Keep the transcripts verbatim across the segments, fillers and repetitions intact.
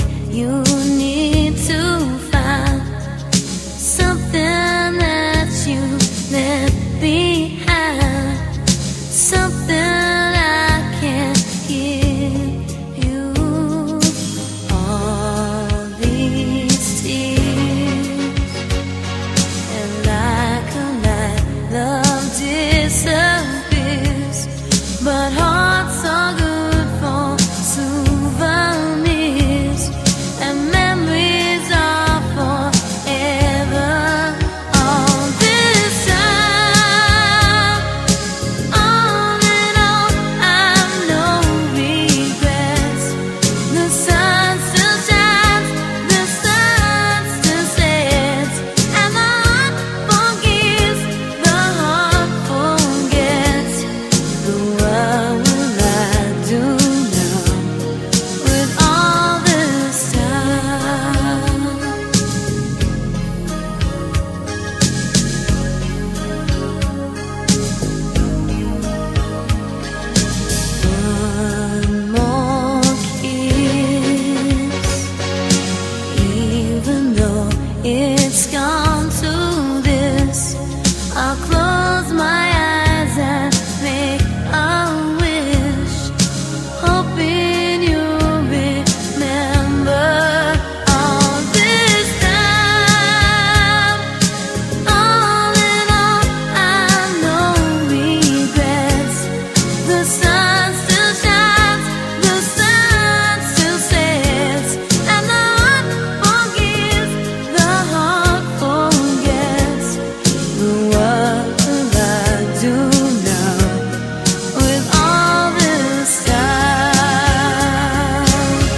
you need to find something that you left behind, something I can give you. All these tears, and like a night, love disappears, but hearts are good for souvenirs, and memories are forever. All this time, all in all, I've no regrets. The sun still shines, the sun still sets, and the heart forgives, the heart forgets. The what will I do now with all this time? One more kiss, even though it's gone to this, I'll close my eyes and make a wish, hoping you'll remember. All this time, all in all, I've no regrets. The sun still shines, the sun still sets, and the heart forgives, the heart forgets. But what will I do now with all this time?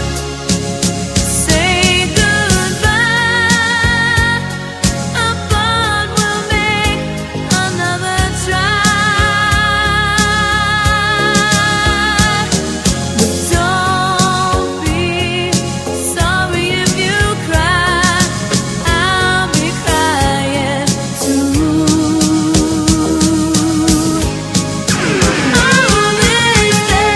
Say goodbye, apart we'll make another try. But don't be sorry if you cry, I'll be crying too. All this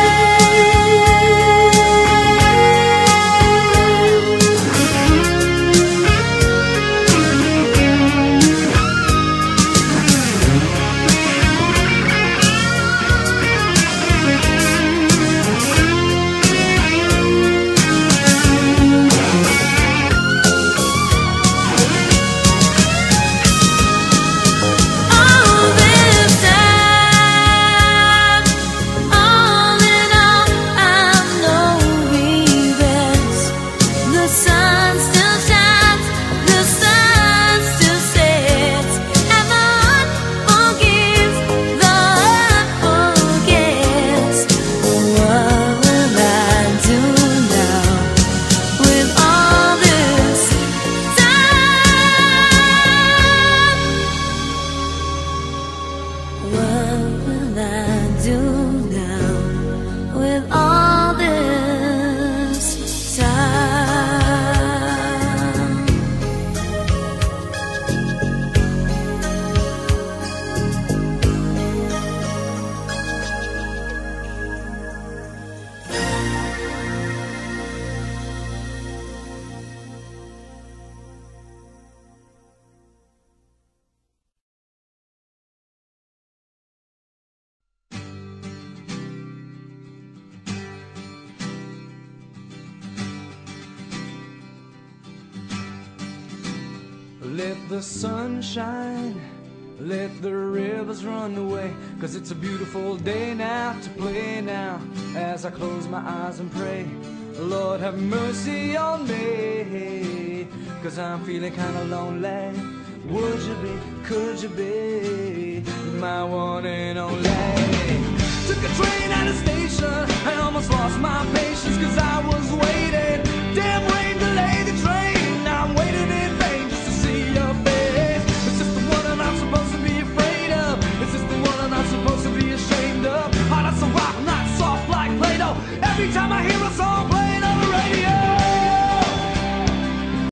All this time, all in all, I've no regrets. The sun still shines, the sun still sets, and the heart forgives, the heart forgets. What will I do now with all this time? What will I do now with all this time? Let the sun shine, let the rivers run away, 'cause it's a beautiful day now to play now. As I close my eyes and pray, Lord have mercy on me, 'cause I'm feeling kinda lonely. Would you be, could you be my one and only? Took a train at a station and almost lost my patience, 'cause I was waiting. Damn rain delayed the train, I'm waiting in vain just to see your face. Is this the one I'm not supposed to be afraid of? Is this the one I'm not supposed to be ashamed of? Oh, that's a rock, not soft like Play-Doh. Every time I hear a song